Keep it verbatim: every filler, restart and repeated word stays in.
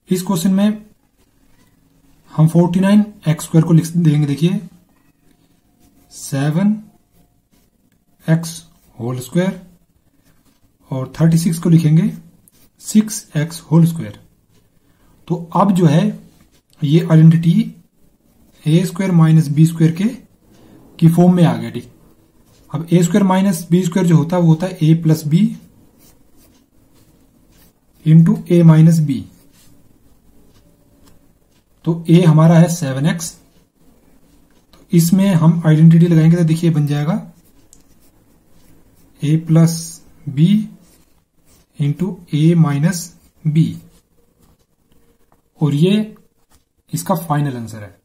इस क्वेश्चन में हम फोर्टी नाइन एक्स स्क्वायर को लिख देंगे, देखिए सेवन एक्स होल स्क्वायर, और थर्टी सिक्स को लिखेंगे सिक्स एक्स होल स्क्वायर। तो अब जो है ये identity a square minus b square के की फॉर्म में आ गया। ठीक, अब a square minus b square जो होता है वो होता है a plus b into a minus b. तो ए हमारा है सेवन एक्स, तो इसमें हम आइडेंटिटी लगाएंगे तो देखिए बन जाएगा a plus b into a minus b, और ये इसका फाइनल आंसर है।